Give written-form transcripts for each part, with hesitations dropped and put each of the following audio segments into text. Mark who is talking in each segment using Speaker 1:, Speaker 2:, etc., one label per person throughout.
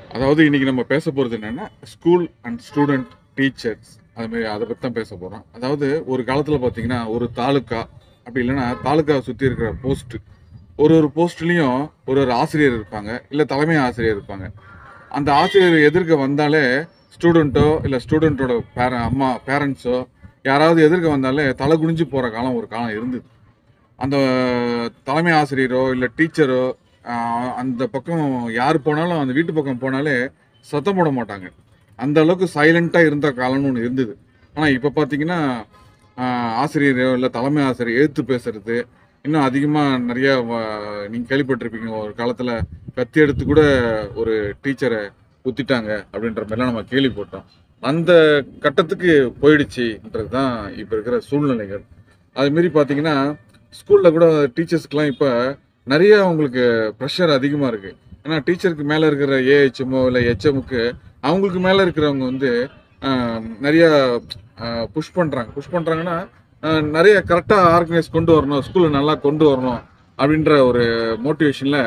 Speaker 1: அதாவது இன்னைக்கு நம்ம பேச போறது என்னன்னா ஸ்கூல் அண்ட் ஸ்டூடெண்ட் டீச்சர்ஸ் அது மாதிரி அதை பத்தி தான் பேச போறோம். அதாவது ஒரு காலத்துல பாத்தீங்கன்னா ஒரு தாலுக்கா அப்படி இல்லைன்னா தாலுக்காவை சுத்தி இருக்கிற போஸ்ட் ஒரு ஒரு போஸ்ட்லயும் ஒரு ஒரு ஆசிரியர் இருப்பாங்க, இல்ல தலைமை ஆசிரியர் இருப்பாங்க. அந்த ஆசிரியர் எதிர்க்க வந்தாலே ஸ்டூடெண்ட்டோ இல்ல ஸ்டூடெண்ட்டோட அம்மா பேரண்ட்ஸோ யாராவது எதிர்க்க வந்தாலே தலை குனிஞ்சு போற காலம் ஒரு காலம் இருந்தது. அந்த தலைமை ஆசிரியரோ இல்ல டீச்சரோ அந்த பக்கம் யார் போனாலும் அந்த வீட்டு பக்கம் போனாலே சத்தம் போட மாட்டாங்க. அந்த அளவுக்கு சைலண்டா இருந்த காலம்னு ஒன்று இருந்தது. ஆனா இப்ப பாத்தீங்கன்னா ஆசிரியரோ இல்ல தலைமை ஆசிரியர் எதிர்த்து பேசுறது இன்னும் அதிகமா நிறைய நீங்க கேள்விப்பட்டிருப்பீங்க. ஒரு காலத்துல கத்தி எடுத்து கூட ஒரு டீச்சரை குத்திட்டாங்க அப்படின்ற மாதிரிலாம் நம்ம கேள்விப்பட்டோம். அந்த கட்டத்துக்கு போயிடுச்சுன்றது தான் இப்ப இருக்கிற சூழ்நிலைகள். அது மாரி பாத்தீங்கன்னா ஸ்கூல்ல கூட டீச்சர்ஸ்க்குலாம் இப்ப நிறைய அவங்களுக்கு ப்ரெஷர் அதிகமா இருக்கு. ஏன்னா டீச்சருக்கு மேல இருக்கிற ஏஹெச்எம்மோ இல்லை ஹெச்எம்முக்கு அவங்களுக்கு மேல இருக்கிறவங்க வந்து நிறைய புஷ் பண்றாங்கன்னா நிறைய கரெக்டா ஆர்கனைஸ் கொண்டு வரணும், ஸ்கூல்ல நல்லா கொண்டு வரணும் அப்படின்ற ஒரு மோட்டிவேஷன்ல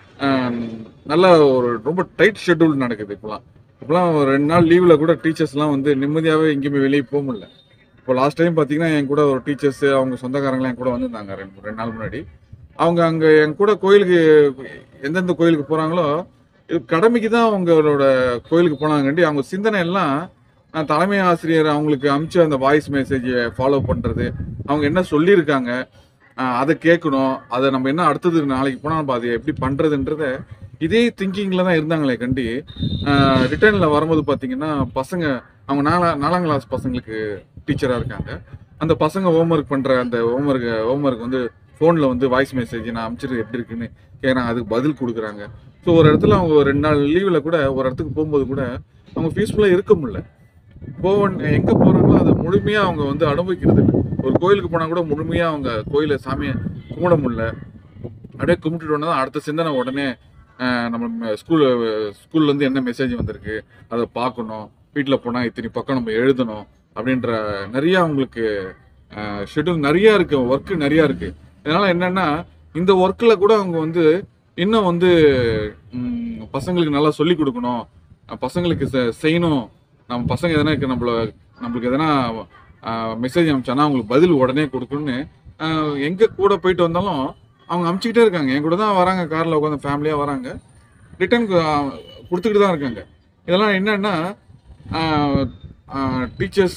Speaker 1: நல்ல ஒரு ரொம்ப டைட் ஷெட்யூல் நடக்குது. இப்பெல்லாம் ஒரு 2 நாள் லீவ்ல கூட டீச்சர்ஸ்லாம் வந்து நிம்மதியாவே எங்கேயுமே வெளியே போக முடியல. இப்போ லாஸ்ட் டைம் பார்த்தீங்கன்னா என் கூட ஒரு டீச்சர்ஸ் அவங்க சொந்தக்காரங்களாம் என் கூட வந்திருந்தாங்க 2 நாள் முன்னாடி. அவங்க அங்கே என் கூட கோயிலுக்கு எந்தெந்த கோயிலுக்கு போகிறாங்களோ கடமைக்கு தான் அவங்களோட கோயிலுக்கு போனாங்கண்டி அவங்க சிந்தனை எல்லாம் தலைமை ஆசிரியர் அவங்களுக்கு அனுப்பிச்ச அந்த வாய்ஸ் மெசேஜை ஃபாலோ பண்ணுறது, அவங்க என்ன சொல்லியிருக்காங்க அதை கேட்கணும், அதை நம்ம என்ன அடுத்தது நாளைக்கு போனால் நம்ம அதை எப்படி பண்ணுறதுன்றத இதே திங்கிங்கில் தான் இருந்தாங்களே கண்டி. ரிட்டர்னில் வரும்போது பார்த்தீங்கன்னா பசங்க அவங்க 4ஆம் கிளாஸ் பசங்களுக்கு டீச்சராக இருக்காங்க. அந்த பசங்க ஹோம்ஒர்க் பண்ணுற அந்த ஹோம்ஒர்க் வந்து ஃபோனில் வந்து வாய்ஸ் மெசேஜ் நான் அனுப்பிச்சிட்டு எப்படி இருக்குன்னு கேட்குறாங்க, அதுக்கு பதில் கொடுக்குறாங்க. ஸோ ஒரு இடத்துல அவங்க 2 நாள் லீவில் கூட ஒரு இடத்துக்கு போகும்போது கூட அவங்க பீஸ்ஃபுல்லாக இருக்க முடியல. எங்கே போகிறாங்களோ அதை முழுமையாக அவங்க வந்து அனுபவிக்கிறது இல்லை. ஒரு கோயிலுக்கு போனால் கூட முழுமையாக அவங்க கோயிலை சாமியை கும்பிட முடியல. அப்படியே கும்பிட்டுட்டு தான் அடுத்த சிந்தனை உடனே நம்ம ஸ்கூல்லேருந்து என்ன மெசேஜ் வந்திருக்கு அதை பார்க்கணும், வீட்டில் போனால் இத்தனை பக்கம் நம்ம எழுதணும் அப்படின்ற நிறைய அவங்களுக்கு ஷெட்யூல் நிறையா இருக்கு, ஒர்க்கு நிறையா இருக்கு. இதனால என்னன்னா இந்த ஒர்க்கில் கூட அவங்க வந்து இன்னும் வந்து பசங்களுக்கு நல்லா சொல்லி கொடுக்கணும், பசங்களுக்கு செய்யணும். நம்ம பசங்க எதனா நம்மளுக்கு எதனா மெசேஜ் அனுப்பிச்சானா அவங்களுக்கு பதில் உடனே கொடுக்கணும்னு எங்கே கூட போயிட்டு வந்தாலும் அவங்க அனுப்பிச்சிக்கிட்டே இருக்காங்க. என் கூட தான் வராங்க, காரில் உட்காந்து ஃபேமிலியாக வராங்க, ரிட்டர்ன் கொடுத்துக்கிட்டு தான் இருக்காங்க. இதெல்லாம் என்னன்னா டீச்சர்ஸ்,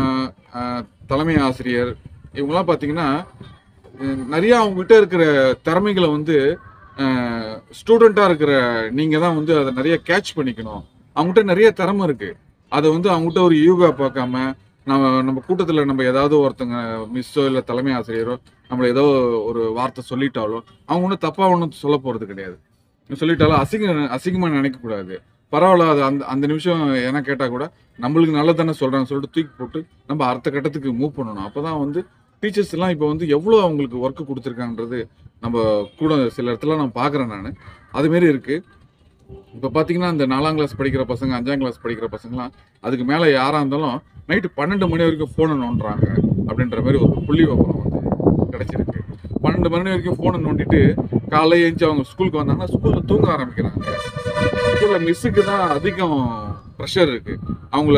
Speaker 1: தலைமை ஆசிரியர் இவங்கெல்லாம் பார்த்தீங்கன்னா நிறையா அவங்ககிட்ட இருக்கிற திறமைகளை வந்து ஸ்டூடெண்ட்டாக இருக்கிற நீங்கள் தான் வந்து அதை நிறைய கேட்ச் பண்ணிக்கணும். அவங்ககிட்ட நிறைய திறமை இருக்குது. அதை வந்து அவங்ககிட்ட ஒரு யூகா பார்க்காம நம்ம கூட்டத்தில் நம்ம ஏதாவது ஒருத்தங்க மிஸ்ஸோ இல்லை தலைமை ஆசிரியரோ நம்மளை ஏதோ ஒரு வார்த்தை சொல்லிட்டாலோ அவங்க ஒன்றும் தப்பாக ஒன்றும் சொல்ல போகிறது கிடையாது. சொல்லிட்டாலும் அசிங்கமாக நினைக்கக்கூடாது. பரவாயில்ல, அது அந்த நிமிஷம் என்ன கேட்டால் கூட நம்மளுக்கு நல்லதானே சொல்கிறாங்க சொல்லிட்டு தூக்கி போட்டு நம்ம அடுத்த கட்டத்துக்கு மூவ் பண்ணணும். அப்போ தான் வந்து டீச்சர்ஸ் எல்லாம் இப்போ வந்து எவ்வளோ அவங்களுக்கு ஒர்க்கு கொடுத்துருக்காங்கன்றது நம்ம கூட சில இடத்துல நான் பார்க்குறேன். நான் அதுமாரி இருக்குது. இப்போ பார்த்தீங்கன்னா இந்த 4ஆம் கிளாஸ் படிக்கிற பசங்க, 5ஆம் கிளாஸ் படிக்கிற பசங்களாம் அதுக்கு மேலே யாராக இருந்தாலும் நைட்டு 12 மணி வரைக்கும் ஃபோனை நோண்டுறாங்க அப்படின்ற மாதிரி ஒரு புள்ளி விவரம் வந்து கிடச்சிருக்கு. 12 மணி வரைக்கும் ஃபோனை நோண்டிட்டு காலையில் எழுந்து அவங்க ஸ்கூலுக்கு வந்தாங்கன்னா ஸ்கூலில் தூங்க ஆரம்பிக்கிறாங்க. ஸ்கூலில் மிஸ்ஸுக்கு தான் அதிகம் ப்ரெஷர் இருக்குது, அவங்கள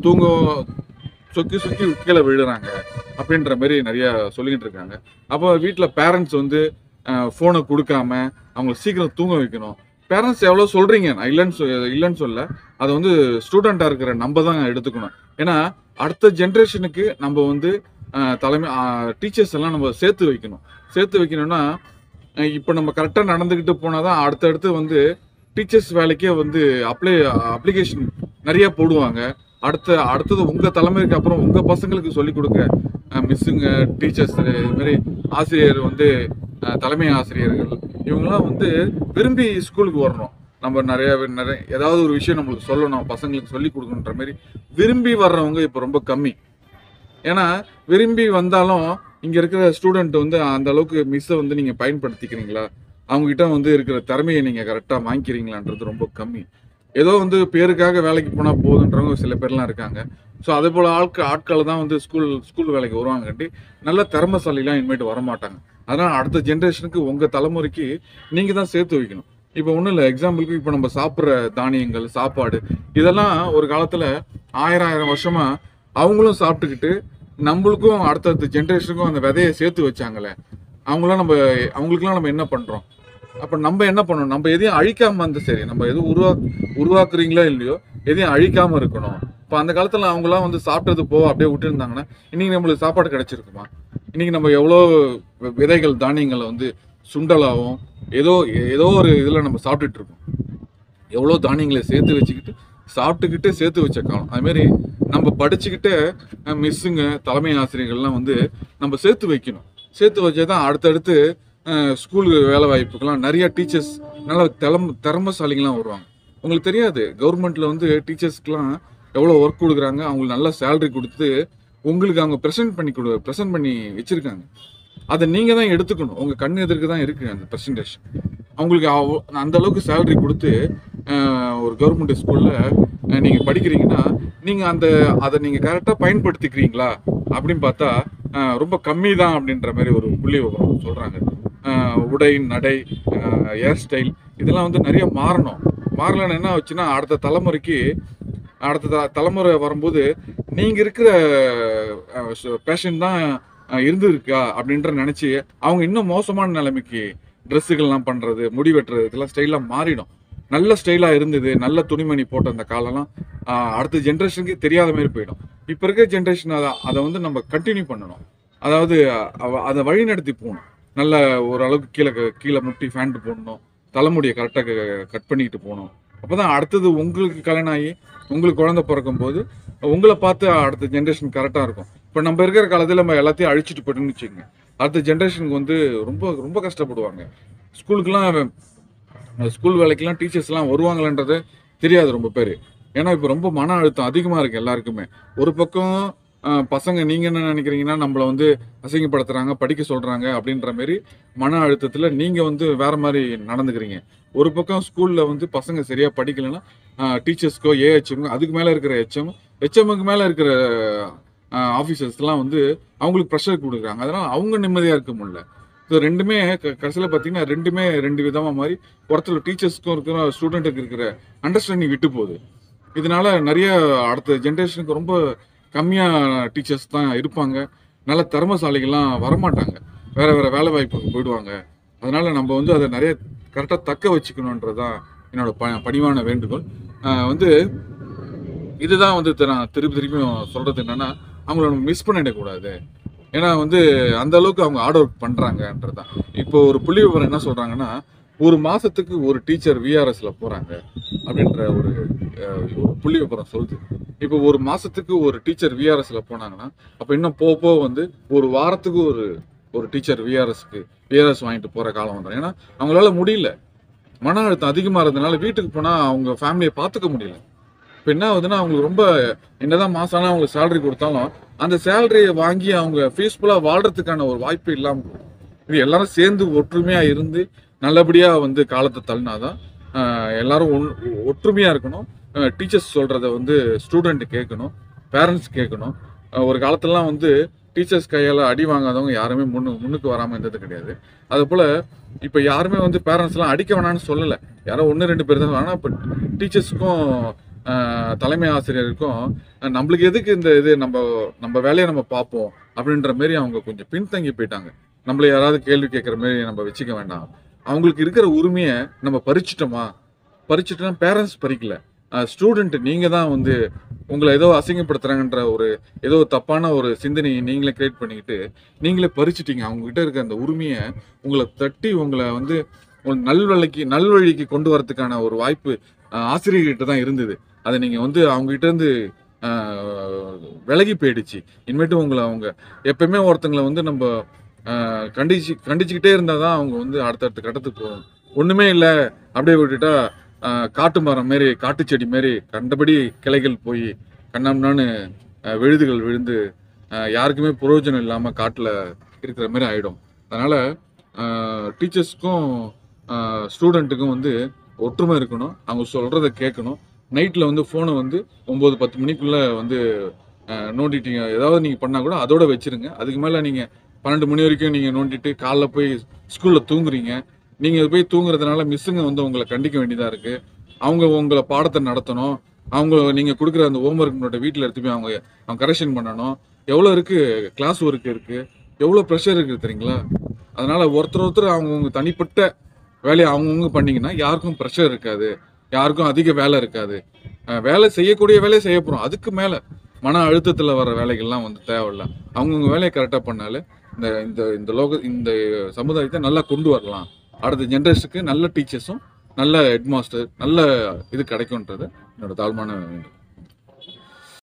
Speaker 1: சுற்றி கீழே விழுறாங்க அப்படின்ற மாதிரி நிறையா சொல்லிக்கிட்டு இருக்காங்க. அப்போ வீட்டில் பேரண்ட்ஸ் வந்து ஃபோனை கொடுக்காம அவங்கள சீக்கிரம் தூங்க வைக்கணும். பேரண்ட்ஸ் எவ்வளோ சொல்கிறீங்க, நான் இல்லைன்னு சொல்ல, அதை வந்து ஸ்டூடெண்ட்டாக இருக்கிற நம்ம தான் எடுத்துக்கணும். ஏன்னா அடுத்த ஜென்ரேஷனுக்கு நம்ம வந்து தலைமை டீச்சர்ஸ் எல்லாம் நம்ம சேர்த்து வைக்கணும்னா இப்போ நம்ம கரெக்டாக நடந்துக்கிட்டு போனால் தான் அடுத்தடுத்து வந்து டீச்சர்ஸ் வேலைக்கே வந்து அப்ளிகேஷன் நிறையா போடுவாங்க. அடுத்தது உங்கள் தலைமைக்கு அப்புறம் உங்கள் பசங்களுக்கு சொல்லிக் கொடுக்க மிஸ்ஸுங்க, டீச்சர்ஸ், இதுமாரி ஆசிரியர் வந்து தலைமை ஆசிரியர்கள் இவங்கெல்லாம் வந்து விரும்பி ஸ்கூலுக்கு வரணும். நம்ம நிறைய ஏதாவது ஒரு விஷயம் நம்மளுக்கு சொல்லணும், பசங்களுக்கு சொல்லி கொடுக்கணுன்ற மாதிரி விரும்பி வர்றவங்க இப்போ ரொம்ப கம்மி. ஏன்னா விரும்பி வந்தாலும் இங்கே இருக்கிற ஸ்டூடெண்ட் வந்து அந்த அளவுக்கு மிஸ்ஸை வந்து நீங்கள் பயன்படுத்திக்கிறீங்களா, அவங்ககிட்ட வந்து இருக்கிற திறமையை நீங்கள் கரெக்டாக வாங்கிக்கிறீங்களான்றது ரொம்ப கம்மி. ஏதோ வந்து பேருக்காக வேலைக்கு போனால் போதுன்றவங்க சில பேர்லாம் இருக்காங்க. ஸோ அதே போல் ஆட்கள் தான் வந்து ஸ்கூல் வேலைக்கு வருவாங்கட்டி நல்ல திறமைசாலிலாம் இனிமேட்டு வரமாட்டாங்க. அதனால் அடுத்த ஜென்ரேஷனுக்கு உங்கள் தலைமுறைக்கு நீங்கள் தான் சேர்த்து வைக்கணும். இப்போ ஒன்றும் இல்லை, எக்ஸாம்பிளுக்கு இப்போ நம்ம சாப்பிட்ற தானியங்கள், சாப்பாடு இதெல்லாம் ஒரு காலத்தில் ஆயிரம் வருஷமா அவங்களும் சாப்பிட்டுக்கிட்டு நம்மளுக்கும் அடுத்தடுத்த ஜென்ரேஷனுக்கும் அந்த விதையை சேர்த்து வச்சாங்களே, அவங்களுக்குலாம் நம்ம என்ன பண்ணுறோம்? அப்போ நம்ம என்ன பண்ணணும்? நம்ம எதையும் அழிக்காம வந்து சரி, நம்ம எதுவும் உருவாக்குறீங்களோ இல்லையோ, எதையும் அழிக்காம இருக்கணும். இப்போ அந்த காலத்தில் அவங்களாம் வந்து சாப்பிட்டது போக அப்படியே விட்டுருந்தாங்கன்னா இன்னைக்கு நம்மளுக்கு சாப்பாடு கிடைச்சிருக்குமா? இன்னைக்கு நம்ம எவ்வளோ விதைகள் தானியங்களை வந்து சுண்டலாகவும் ஏதோ ஏதோ ஒரு இதில் நம்ம சாப்பிட்டுட்டு இருக்கோம். எவ்வளோ தானியங்களை சேர்த்து வச்சுக்கிட்டு சாப்பிட்டுக்கிட்டு சேர்த்து வச்ச காலம். அதுமாரி நம்ம படிச்சுக்கிட்டு மிஸ்ஸுங்க, தலைமை ஆசிரியர்கள்லாம் வந்து நம்ம சேர்த்து வைக்கணும். சேர்த்து வச்சா தான் அடுத்தடுத்து ஸ்கூல் வேலை வாய்ப்புக்கெல்லாம் நிறைய டீச்சர்ஸ் நல்ல திறமசாலிகள்லாம் வருவாங்க. உங்களுக்கு தெரியாது, கவர்மெண்ட்டில் வந்து டீச்சர்ஸ்க்கெலாம் எவ்வளோ ஒர்க் கொடுக்குறாங்க, அவங்களுக்கு நல்ல சேலரி கொடுத்து உங்களுக்கு அவங்க ப்ரெசென்ட் பண்ணி வச்சுருக்காங்க. அதை நீங்கள் தான் எடுத்துக்கணும். உங்கள் கண் எதிர்க்கு தான் இருக்குது அந்த ப்ரெசன்டேஷன். அவங்களுக்கு அந்த அளவுக்கு சேலரி கொடுத்து ஒரு கவர்மெண்ட் ஸ்கூலில் நீங்கள் படிக்கிறீங்கன்னா நீங்கள் அதை நீங்கள் கரெக்டாக பயன்படுத்திக்கிறீங்களா அப்படின்னு பார்த்தா ரொம்ப கம்மி தான் அப்படின்ற மாதிரி ஒரு புள்ளி விவரம் சொல்கிறாங்க. உடை, நடை, ஹேர் ஸ்டைல் இதெல்லாம் வந்து நிறைய மாறலன்னு என்ன ஆச்சுன்னா அடுத்த தலைமுறை வரும்போது நீங்கள் இருக்கிற பேஷன் தான் இருந்திருக்கா அப்படின்ற நினச்சி அவங்க இன்னும் மோசமான நிலைமைக்கு ட்ரெஸ்ஸுகள்லாம் பண்ணுறது, முடி வெட்டுறது இதெல்லாம் ஸ்டைலாக மாறிடும். நல்ல ஸ்டைலாக இருந்தது, நல்ல துணிமணி போட்ட அந்த காலம்லாம் அடுத்த ஜென்ரேஷனுக்கு தெரியாத மாதிரி போயிடும். இப்போ இருக்கிற ஜென்ரேஷன் அதை வந்து நம்ம கண்டினியூ பண்ணணும். அதாவது அதை வழி நடத்தி போகணும். நல்ல ஓரளவுக்கு கீழே முட்டி ஃபேண்ட் போடணும், தலைமுடியை கரெக்டாக கட் பண்ணிக்கிட்டு போகணும். அப்போ தான் அடுத்தது உங்களுக்கு கல்யாணம் ஆகி உங்களுக்கு குழந்தை பிறக்கும் போது உங்களை பார்த்து அடுத்த ஜென்ரேஷன் கரெக்டாக இருக்கும். இப்போ நம்ம இருக்கிற காலத்தில் நம்ம எல்லாத்தையும் அழிச்சிட்டு போயிட்டோம்னு வச்சுக்கோங்க, அடுத்த ஜென்ரேஷனுக்கு வந்து ரொம்ப ரொம்ப கஷ்டப்படுவாங்க. ஸ்கூல் வேலைக்கெல்லாம் டீச்சர்ஸ்லாம் வருவாங்களான்றது தெரியாது ரொம்ப பேர். ஏன்னா இப்போ ரொம்ப மன அழுத்தம் அதிகமாக இருக்குது எல்லாருக்குமே. ஒரு பக்கம் பசங்க நீங்கள் என்ன நினைக்கிறீங்கன்னா நம்மளை வந்து அசிங்கப்படுத்துகிறாங்க, படிக்க சொல்கிறாங்க அப்படின்ற மாரி மன அழுத்தத்தில் நீங்கள் வந்து வேறு மாதிரி நடந்துக்கிறீங்க. ஒரு பக்கம் ஸ்கூலில் வந்து பசங்க சரியாக படிக்கலைன்னா டீச்சர்ஸ்க்கோ ஏஹெச்எம்கோ அதுக்கு மேலே இருக்கிற ஹெச்எம்முக்கு மேலே இருக்கிற ஆஃபீஸர்ஸ்லாம் வந்து அவங்களுக்கு ப்ரெஷர் கொடுக்குறாங்க. அதனால் அவங்க நிம்மதியாக இருக்க முடியல. ஸோ ரெண்டுமே கடைசியில் பார்த்தீங்கன்னா ரெண்டுமே ரெண்டு விதமாக மாதிரி ஒருத்தர் டீச்சர்ஸ்க்கும் இருக்கிற ஸ்டூடெண்ட்டுக்கு இருக்கிற அண்டர்ஸ்டாண்டிங் விட்டு போகுது. இதனால நிறைய அடுத்த ஜென்ரேஷனுக்கு ரொம்ப கம்மியாக டீச்சர்ஸ் தான் இருப்பாங்க. நல்ல திறமசாலிகள்லாம் வரமாட்டாங்க, வேறு வேலை வாய்ப்புக்கு போயிடுவாங்க. அதனால் நம்ம வந்து அதை நிறைய கரெக்டாக தக்க வச்சுக்கணுன்றது தான் என்னோட பணிவான வேண்டுகோள். வந்து இதுதான் வந்து நான் திருப்பியும் சொல்கிறது என்னென்னா, அவங்கள நம்ம மிஸ் பண்ணிடக்கூடாது. ஏன்னா வந்து அந்த அளவுக்கு அவங்க ஹார்ட் ஒர்க் பண்ணுறாங்கன்றது தான். இப்போ ஒரு புள்ளி விவரம் என்ன சொல்கிறாங்கன்னா, ஒரு மாதத்துக்கு ஒரு டீச்சர் விஆர்எஸில் போகிறாங்க அப்படின்ற ஒரு புள்ளி விவரம் சொல்லுது. இப்போ ஒரு மாதத்துக்கு ஒரு டீச்சர் விஆர்எஸில் போனாங்கன்னா அப்போ இன்னும் போக வந்து ஒரு வாரத்துக்கு ஒரு டீச்சர் விஆர்எஸ் வாங்கிட்டு போகிற காலம் வந்துடும். ஏன்னா அவங்களால முடியல, மன அழுத்தம் அதிகமாக இருந்ததுனால வீட்டுக்கு போனால் அவங்க ஃபேமிலியை பார்த்துக்க முடியல. இப்போ என்ன ஆகுதுன்னா அவங்களுக்கு ரொம்ப என்னதான் மாதம்னா அவங்களுக்கு சேலரி கொடுத்தாலும் அந்த சேலரியை வாங்கி அவங்க பீஸ்ஃபுல்லாக வாழ்கிறதுக்கான ஒரு வாய்ப்பு இல்லாமல் இது எல்லாரும் சேர்ந்து ஒற்றுமையாக இருந்து நல்லபடியாக வந்து காலத்தை தள்ளினாதான் எல்லாரும் ஒற்றுமையாக இருக்கணும். டீச்சர்ஸ் சொல்கிறத வந்து ஸ்டூடெண்ட் கேட்கணும், பேரண்ட்ஸ் கேட்கணும். ஒரு காலத்துலலாம் வந்து டீச்சர்ஸ் கையால் அடி வாங்காதவங்க யாருமே முன்னுக்கு வராமல் இருந்தது கிடையாது. அதுபோல் இப்போ யாருமே வந்து பேரண்ட்ஸ்லாம் அடிக்க வேணான்னு சொல்லலை, யாரோ 1-2 பேர் தான். ஆனால் இப்போ டீச்சர்ஸுக்கும் தலைமை ஆசிரியருக்கும் நம்மளுக்கு எதுக்கு இந்த இது, நம்ம வேலையை நம்ம பார்ப்போம் அப்படின்ற மாரி அவங்க கொஞ்சம் பின்தங்கி போயிட்டாங்க. நம்மளை யாராவது கேள்வி கேட்குற மாரி நம்ம வச்சுக்க வேண்டாம். அவங்களுக்கு இருக்கிற உரிமையை நம்ம பறிச்சிட்டோம்னா பேரண்ட்ஸ் பறிக்கல, ஸ்டூடெண்ட் நீங்கள் தான் வந்து உங்களை ஏதோ அசிங்கப்படுத்துகிறாங்கன்ற ஏதோ தப்பான ஒரு சிந்தனையை நீங்களே கிரியேட் பண்ணிக்கிட்டு நீங்களே பறிச்சிட்டீங்க. அவங்ககிட்ட இருக்க அந்த உரிமையை உங்களை தட்டி உங்களை வந்து நல்வழிக்கு கொண்டு வரதுக்கான ஒரு வாய்ப்பு ஆசிரியர்கிட்ட தான் இருந்தது. அதை நீங்கள் வந்து அவங்ககிட்ட இருந்து விலகி போயிடுச்சு. இனிமேட்டு உங்களை அவங்க எப்பயுமே ஒருத்தங்களை வந்து நம்ம கண்டிச்சுக்கிட்டே இருந்தால் தான் அவங்க வந்து அடுத்தடுத்த கட்டத்துக்கு போகும். ஒன்றுமே இல்லை அப்படியே விட்டுட்டா காட்டு மரம் மாரி, காட்டு செடி மாரி கண்டபடி கிளைகள் போய் கண்ணாம்னான்னு விழுதுகள் விழுந்து யாருக்குமே பிரயோஜனம் இல்லாமல் காட்டில் இருக்கிற மாதிரி ஆகிடும். அதனால் டீச்சர்ஸ்க்கும் ஸ்டூடெண்ட்டுக்கும் வந்து ஒற்றுமை இருக்கணும், அவங்க சொல்கிறத கேட்கணும். நைட்டில் வந்து ஃபோனை வந்து 9-10 மணிக்குள்ளே வந்து நோண்டிட்டீங்க ஏதாவது நீங்கள் பண்ணால் கூட அதோட வச்சுருங்க. அதுக்கு மேலே நீங்கள் 12 மணி வரைக்கும் நீங்கள் நோண்டிட்டு காலைல போய் ஸ்கூலில் தூங்குறீங்க, நீங்கள் போய் தூங்குறதுனால மிஸ்ஸுங்க வந்து உங்களை கண்டிக்க வேண்டியதாக இருக்குது. அவங்க உங்களை பாடத்தை நடத்தணும். நீங்கள் கொடுக்குற அந்த ஹோம்ஒர்க் வீட்டில் எடுத்து போய் அவங்க கரெக்ஷன் பண்ணணும். எவ்வளோ இருக்குது, கிளாஸ் ஒர்க் இருக்குது, எவ்வளோ ப்ரெஷர் இருக்குது தெரியுங்களா? அதனால் ஒருத்தர் அவங்கவுங்க தனிப்பட்ட வேலையை அவங்கவுங்க பண்ணிங்கன்னா யாருக்கும் ப்ரெஷர் இருக்காது, யாருக்கும் அதிக வேலை இருக்காது. வேலை செய்யக்கூடிய வேலையை செய்ய போகிறோம். அதுக்கு மேலே மன அழுத்தத்தில் வர வேலைகள்லாம் வந்து தேவையில்ல. அவங்கவுங்க வேலையை கரெக்டாக பண்ணாலே இந்த இந்த இந்த சமுதாயத்தை நல்லா கொண்டு வரலாம். அடுத்த ஜென்ரேஷனுக்கு நல்ல டீச்சர்ஸும் நல்ல ஹெட் மாஸ்டர் நல்ல இது கிடைக்கும்ன்றது என்னோட தாழ்மான வேண்டும்.